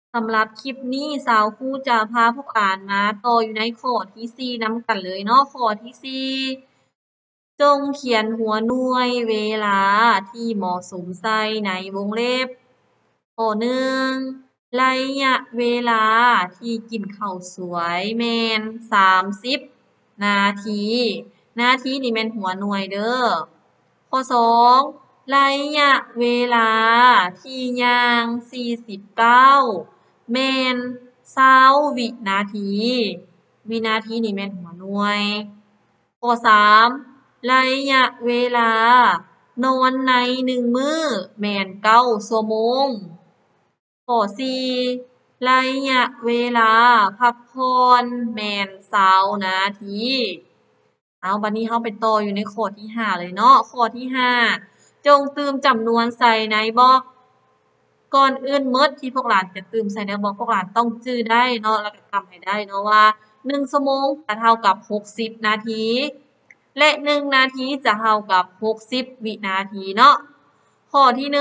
สำหรับคลิปนี้สาวครูจะพาพวกอ่านมาต่ออยู่ในข้อที่สี่นำกันเลยเนาะข้อที่สี่จงเขียนหัวหน่วยเวลาที่เหมาะสมใส่ในวงเล็บข้อหนึ่งระยะเวลาที่กินข้าวสวยแม่น30นาทีนาทีนี่แม่นหัวหน่วยเด้อข้อสองระยะเวลาที่ย่าง49แม่น20วินาที วินาทีนี่แม่นหัวหน่วย ข้อสามระยะเวลานอนใน1 มื้อแม่น9 ชั่วโมง ข้อสี่ระยะเวลาพักผ่อนแม่น20นาที เอาบัดนี้เราไปต่ออยู่ในข้อที่ห้าเลยเนาะข้อที่ห้าจงเติมจำนวนใส่ในบล็อกก่อนอื่นหมดที่พวกหลานจะเติมใส่ในบล็อกพวกหลานต้องจื้อได้เนาะแล้วก็จำให้ได้เนาะว่า1 ชั่วโมงจะเท่ากับ60นาทีและ1 นาทีจะเท่ากับ60วินาทีเนาะข้อที่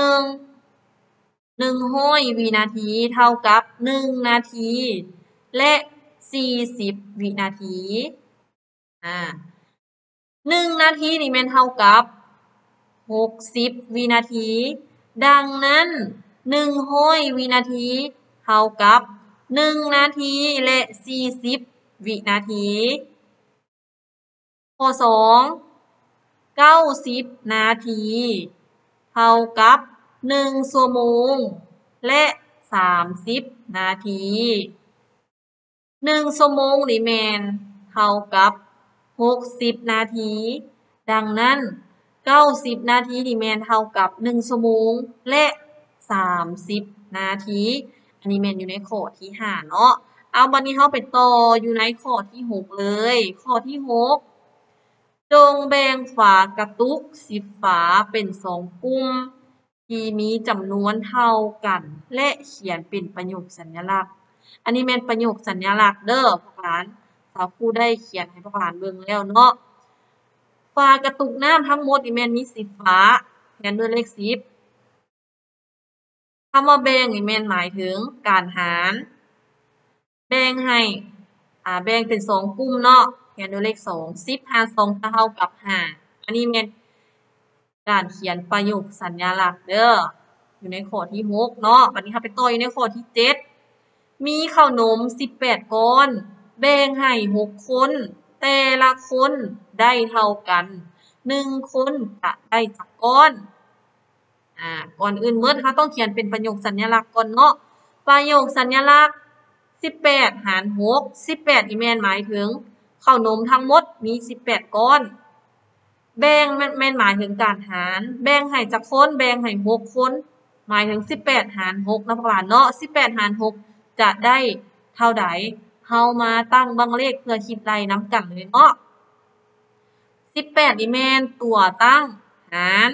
100วินาทีเท่ากับ1 นาทีและ40วินาที1 นาทีนี่แม่นเท่ากับ60วินาที ดังนั้น100วินาทีเท่ากับ1 นาทีและ40วินาทีข้อ2 90นาทีเท่ากับ1 ชั่วโมงและ30นาที1 ชั่วโมงนี่แม่นเท่ากับ60นาทีดังนั้น90นาทีนี่แม่นเท่ากับ1 ชั่วโมงและ30นาทีอันนี้แม่นอยู่ในข้อที่ห้าเนาะเอาบัดนี้เราไปต่ออยู่ในข้อที่6เลยข้อที่6จงแบ่งฝากระตุก10ฝาเป็น2กลุ่มที่มีจำนวนเท่ากันและเขียนเป็นประโยคสัญลักษณ์อันนี้แม่นประโยคสัญลักษณ์เด้อพวกหลานสาวครูได้เขียนให้พวกหลานเบิ่งแล้วเนาะฝากระตุกน้ำทั้งหมดนี่แม่นมี10ฝาเขียนด้วยเลข10คำว่าแบ่งนี่แม่นหมายถึงการหารแบ่งให้แบ่งเป็น2กลุ่มเนาะเขียนด้วยเลข2 10หาร2จะเท่ากับ5อันนี้แม่นการเขียนประโยคสัญลักษณ์เด้ออยู่ในข้อที่6เนาะบัดนี้เราไปต่ออยู่ในข้อที่7มีขนม18ก้อนแบ่งให้6คนแต่ละคนได้เท่ากัน1คนจะได้จักก้อนก่อนอื่นหมดเราต้องเขียนเป็นประโยคสัญลักษณ์ก่อนเนาะประโยคสัญลักษณ์18หาร6 18นี่แม่นหมายถึงขนมทั้งหมดมี18ก้อนแบ่งแม่นหมายถึงการหารแบ่งให้จักคนแบ่งให้6คนหมายถึง18หาร6นะพวกหลานเนาะ18หาร6จะได้เท่าใดเฮามาตั้งบังเลขเพื่อคิดไล่นำกันเลยเนาะ18นี่แม่นตัวตั้งหาร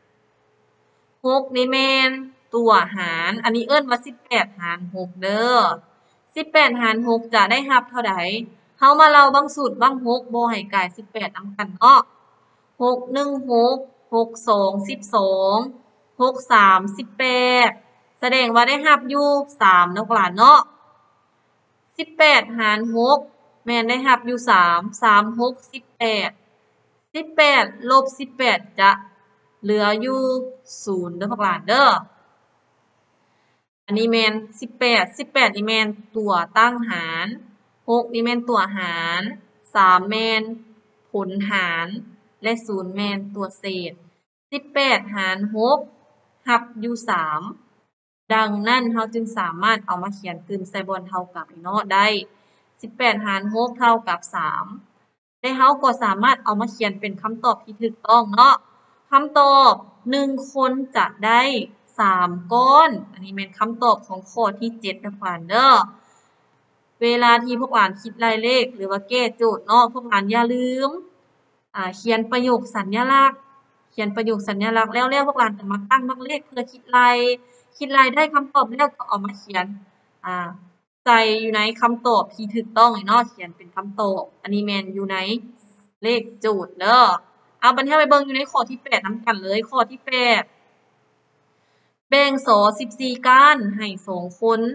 6นี่แม่นตัวหารอันนี้เอิ้นว่า18หาร6เด้อ18หาร6จะได้รับเท่าใดเฮามาเล่าบังสูตรบัง6บ่ให้กลาย18นำกันเนาะ6 1 6 6 2 12 6 3 18แสดงว่าได้รับอยู่3เนาะพวกหลานเนาะ18หาร6แม่นได้รับอยู่3 3 6 18 18ลบ18จะเหลืออยู่0เด้อพวกหลานเด้ออันนี้แม่น18นี่แม่นตัวตั้งหาร6นี่แม่นตัวหาร3แม่นผลหารและ0แม่นตัวเศษ18หาร6รับอยู่3ดังนั้นเราจึงสามารถเอามาเขียนคืนใส่บนเท่ากับเนาะได้18หาร6เท่ากับ3และเราก็สามารถเอามาเขียนเป็นคำตอบที่ถูกต้องเนาะคำตอบ1คนจะได้3ก้อนอันนี้เป็นคำตอบของข้อที่7นะพวกหลานเด้อเวลาที่พวกหลานคิดรายเลขหรือว่าแก้โจทย์เนาะพวกหลานอย่าลืมเขียนประโยคสัญลักษณ์เขียนประโยคสัญลักษณ์แล้วพวกหลานก็มาตั้งบักเลขเพื่อคิดรายได้คำตอบแล้วก็เอามาเขียนใส่อยู่ในคำตอบที่ถูกต้องเนาะเขียนเป็นคำตอบอันนี้แม่นอยู่ในเลขโจทย์เด้อเอาบัดนี้เราไปเบิ่งอยู่ในข้อที่8นำกันเลยข้อที่8แบ่งสอ14ก้านให้2คน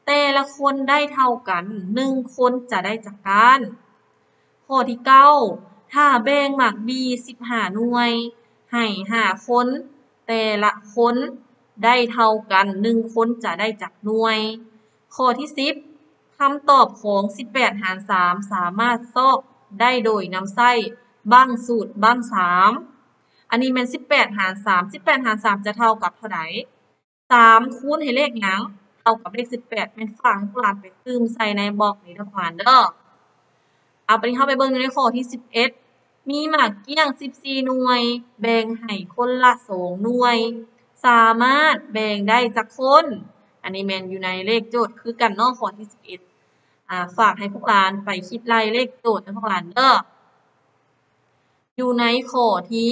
แต่ละคนได้เท่ากัน1คนจะได้จากการข้อที่9ถ้าแบ่งหมาก B 15หน่วยให้5คนแต่ละคนได้เท่ากัน1คนจะได้จากหน่วยข้อที่10คำตอบของ18หาร3สามารถซอกได้โดยนำไส้บั้งสูตรบั้ง3อันนี้เป็น18หาร3 18หาร3จะเท่ากับเท่าไหร่3คูณให้เลขหยังเท่ากับเลข18แม่นฝากให้พวกเราไปตืมใส่ในบล็อกนี้เด้อพวกเราเด้อเอาไปเข้าไปเบิ่งในข้อที่11มีหมากเกี้ยง14หน่วยแบ่งให้คนละ2หน่วย สามารถแบ่งได้จักคน อันนี้แม่นอยู่ในเลขโจทย์คือกันเนาะข้อที่11ฝากให้พวกหลานไปคิดไล่เลขโจทย์นะพวกหลานเด้ออยู่ในข้อที่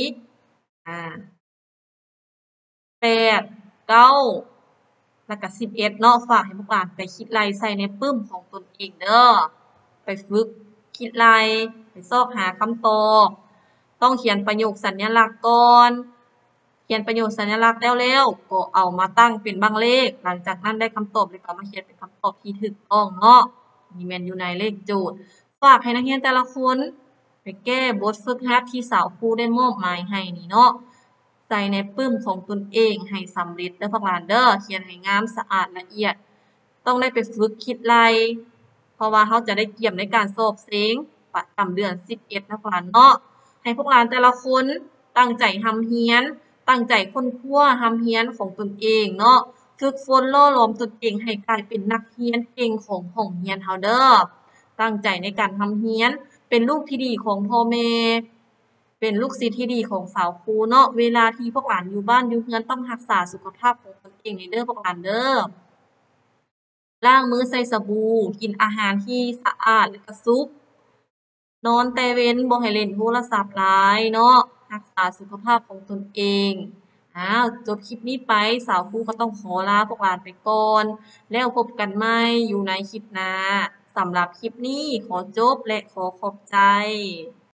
8 9แล้วก็11เนาะฝากให้พวกหลานไปคิดไล่ใส่ในปึ้มของตนเองเด้อไปฝึกคิดไล่ไปซอกหาคำตอบต้องเขียนประโยคสัญลักษณ์ก่อนเขียนประโยคสัญลักษณ์แล้วก็เอามาตั้งเป็นบางเลขหลังจากนั้นได้คำตอบแล้วก็มาเขียนเป็นคำตอบที่ถูกต้องเนาะนี่แม่นอยู่ในเลขโจทย์ฝากให้นักเรียนแต่ละคนไปแก้บทฝึกหัดที่สาวครูได้มอบหมายให้นี่เนาะใส่ในปึ้มของตนเองให้สำเร็จเด้อพวกหลานเด้อเขียนให้งามสะอาดละเอียดต้องได้ไปฝึกคิดไล่เพราะว่าเขาจะได้เกี่ยมในการสอบเซ็งประจำเดือน11นะพวกหลานเนาะให้พวกหลานแต่ละคนตั้งใจทำเรียนตั้งใจค้นคว้าทำเรียนของตนเองเนาะฝึกฝนหล่อหลอมตนเองให้กลายเป็นนักเรียนเก่งของห้องเรียนเฮาเด้อตั้งใจในการทำเรียนเป็นลูกที่ดีของพ่อแม่เป็นลูกศิษย์ที่ดีของสาวครูเนาะเวลาที่พวกหลานอยู่บ้านอยู่เรือนต้องรักษาสุขภาพของตนเองให้เด้อพวกหลานเด้อล้างมือใส่สบู่กินอาหารที่สะอาดแล้วก็สุข นอนแต่เว้นบ่ให้เล่นโทรศัพท์หลายเนาะรักษาสุขภาพของตนเองจบคลิปนี้ไปสาวครูก็ต้องขอลาพวกหลานไปก่อนแล้วพบกันใหม่อยู่ในคลิปหน้าสำหรับคลิปนี้ขอจบและขอขอบใจ